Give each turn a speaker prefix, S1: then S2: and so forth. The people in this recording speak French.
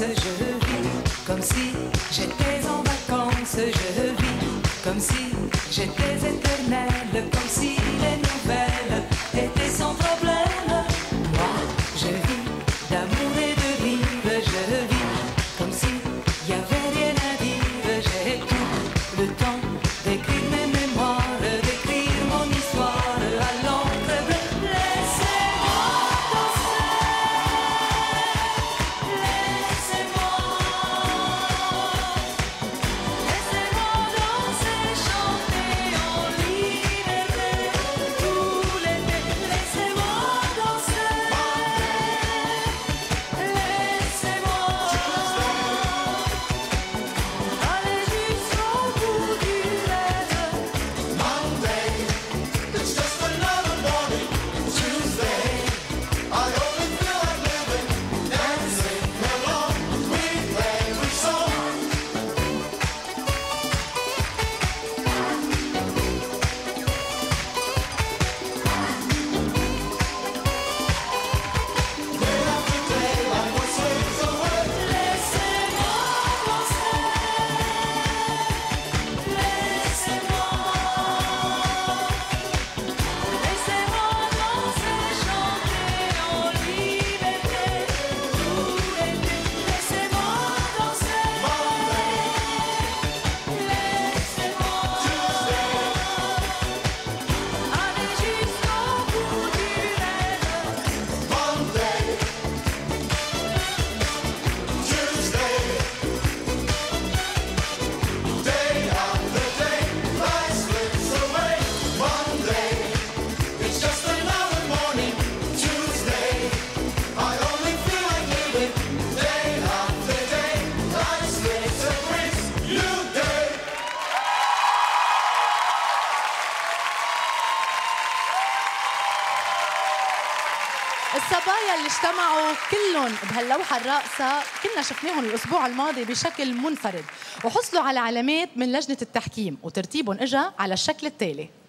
S1: je vis comme si j'étais en vacances, je vis comme si j'étais éternelle, comme si les nouvelles étaient sans problème. Moi, je vis d'amour et de rire, je vis comme si y avait rien à dire. J'ai tout le temps d'écrire mes mémoires, d'écrire mon histoire à l'encre bleue. Laissez-moi danser, laissez-moi danser, chanter en liberté tout l'été. Laissez-moi danser, laissez-moi aller jusqu'au bout du rêve.
S2: Monday, it's just another morning. Tuesday, I only feel like living, dancing along. We play, we song. Day after day, life was slips away.
S1: Laissez-moi danser, laissez-moi danser, chanter en liberté tout l'été. Laissez-moi danser, laissez-moi aller jusqu'au bout du rêve.
S2: Monday, Tuesday, day after day, life slips away. Monday, it's just another morning. Tuesday, I only feel like living. Day after day, life slips and brings new day.
S3: الصبايا اللي اجتمعوا كلهم بهاللوحة الراقصة كنا شفناهم الأسبوع الماضي بشكل منفرد وحصلوا على علامات من لجنة التحكيم وترتيبهم إجا على الشكل التالي.